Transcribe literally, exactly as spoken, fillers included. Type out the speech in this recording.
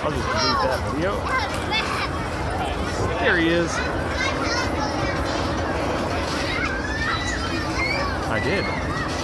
I'll just delete that video. There he is. I did.